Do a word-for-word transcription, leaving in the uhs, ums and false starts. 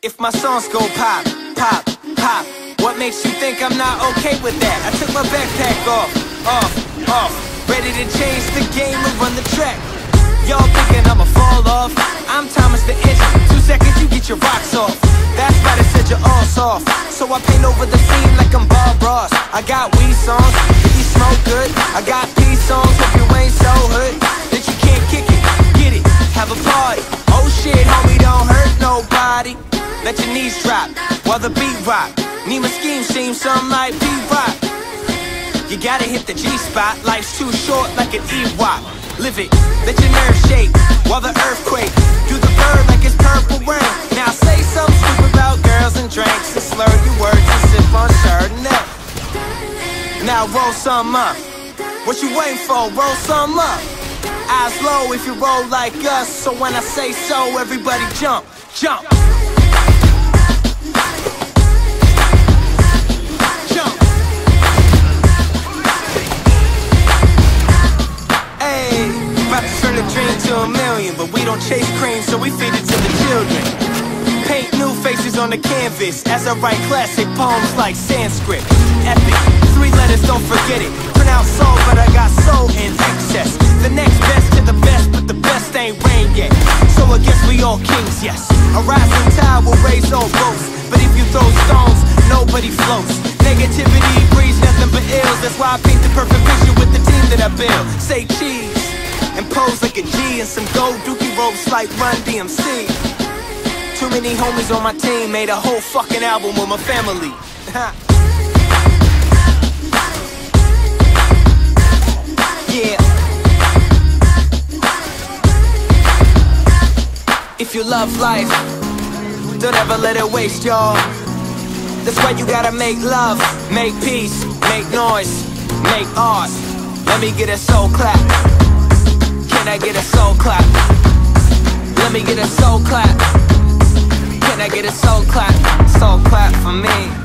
If my songs go pop, pop, pop, what makes you think I'm not okay with that? I took my backpack off, off, off, ready to change the game and run the track. Y'all thinking I'ma fall off? I'm Thomas the Engine. Two seconds, you get your rocks off. That's why they said you're all soft. So I paint over the scene like I'm Bob Ross. I got weed songs, if you smoke good. I got peace songs, if you ain't so hood that you can't kick it, get it, have a party. Oh shit, homie, don't hurt nobody. Let your knees drop while the beat rock. Need my scheme seem something like P-Rock. You gotta hit the G-spot. Life's too short like an E-Wop. Live it, let your nerves shake while the earthquake. Do the bird like it's purple rain. Now say something stupid about girls and drinks and slur your words and sip on Chardonnay. Now roll some up. What you waiting for? Roll some up. Eyes low if you roll like us. So when I say so, everybody jump, jump. Turn a dream to a million, but we don't chase cream, so we feed it to the children. Paint new faces on the canvas as I write classic poems like Sanskrit. Epic, three letters, don't forget it. Pronounce soul, but I got soul in excess. The next best to the best, but the best ain't rain yet. So I guess we all kings, yes. A rising tide will raise all boats, but if you throw stones, nobody floats. Negativity breeds nothing but ills. That's why I paint the perfect picture with the team that I build. Say cheese and pose like a G and some gold dookie ropes like Run D M C. Too many homies on my team, made a whole fucking album with my family. Yeah. If you love life, don't ever let it waste, y'all. That's why you gotta make love, make peace, make noise, make art. Let me get a soul clap. Can I get a soul clap? Let me get a soul clap. Can I get a soul clap? Soul clap for me.